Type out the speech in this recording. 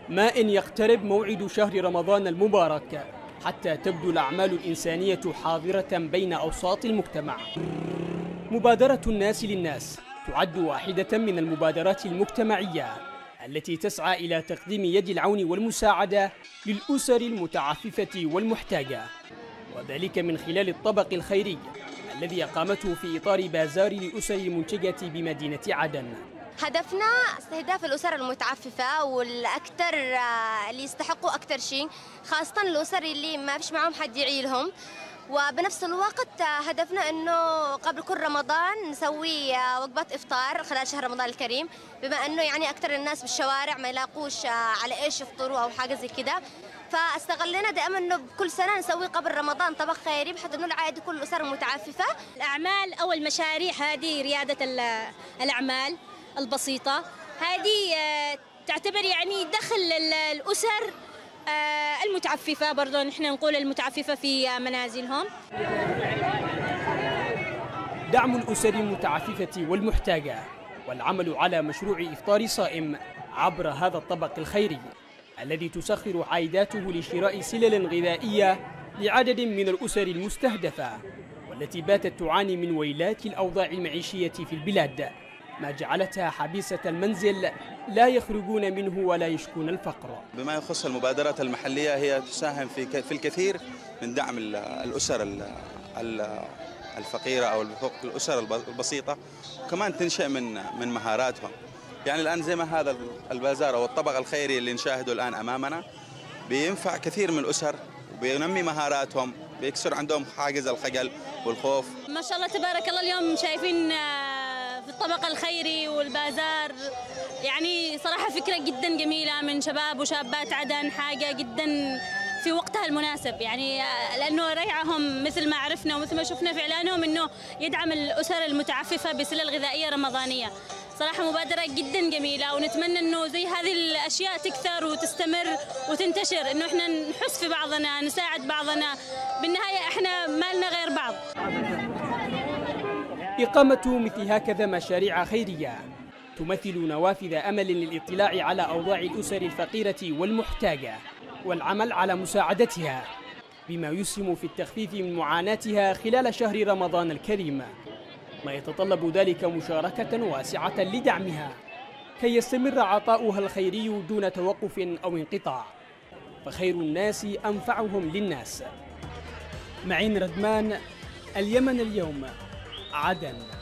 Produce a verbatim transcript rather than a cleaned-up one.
ما إن يقترب موعد شهر رمضان المبارك حتى تبدو الأعمال الإنسانية حاضرة بين أوساط المجتمع. مبادرة الناس للناس تعد واحدة من المبادرات المجتمعية التي تسعى إلى تقديم يد العون والمساعدة للأسر المتعففة والمحتاجة، وذلك من خلال الطبق الخيري الذي أقامته في إطار بازار للأسر المنتجة بمدينة عدن. هدفنا استهداف الأسر المتعففة والأكثر اللي يستحقوا أكثر شيء، خاصة الأسر اللي ما فيش معهم حد يعيلهم. وبنفس الوقت هدفنا أنه قبل كل رمضان نسوي وجبات إفطار خلال شهر رمضان الكريم، بما أنه يعني أكثر الناس بالشوارع ما يلاقوش على إيش يفطروا أو حاجة زي كده، فاستغلينا دائما انه كل سنه نسوي قبل رمضان طبق خيري بحيث انه نعايد كل الاسر المتعففه. الاعمال او المشاريع هذه رياده الاعمال البسيطه هذه تعتبر يعني دخل الاسر المتعففه، برضه نحن نقول المتعففه في منازلهم. دعم الاسر المتعففه والمحتاجه والعمل على مشروع افطار صائم عبر هذا الطبق الخيري الذي تسخر عائداته لشراء سلل غذائية لعدد من الأسر المستهدفة والتي باتت تعاني من ويلات الأوضاع المعيشية في البلاد، ما جعلتها حبيسة المنزل لا يخرجون منه ولا يشكون الفقر. بما يخص المبادرات المحلية هي تساهم في في الكثير من دعم الأسر الفقيرة أو الأسر البسيطة، وكمان تنشئ من من مهاراتهم. يعني الآن زي ما هذا البازار أو الطبق الخيري اللي نشاهده الآن أمامنا بينفع كثير من الأسر وبينمي مهاراتهم، بيكسر عندهم حاجز الخجل والخوف. ما شاء الله تبارك الله، اليوم شايفين في الطبق الخيري والبازار يعني صراحة فكرة جدا جميلة من شباب وشابات عدن، حاجة جدا في وقتها المناسب، يعني لأنه ريعهم مثل ما عرفنا ومثل ما شفنا في إعلانهم أنه يدعم الأسر المتعففة بسلل غذائية رمضانية. صراحة مبادرة جدا جميلة، ونتمنى أنه زي هذه الأشياء تكثر وتستمر وتنتشر، أنه إحنا نحس في بعضنا، نساعد بعضنا، بالنهاية إحنا ما لنا غير بعض. إقامة مثل هكذا مشاريع خيرية تمثل نوافذ أمل للإطلاع على أوضاع الأسر الفقيرة والمحتاجة والعمل على مساعدتها، بما يسهم في التخفيف من معاناتها خلال شهر رمضان الكريم، ما يتطلب ذلك مشاركة واسعة لدعمها كي يستمر عطاؤها الخيري دون توقف أو انقطاع، فخير الناس أنفعهم للناس. معين ردمان، اليمن اليوم، عدن.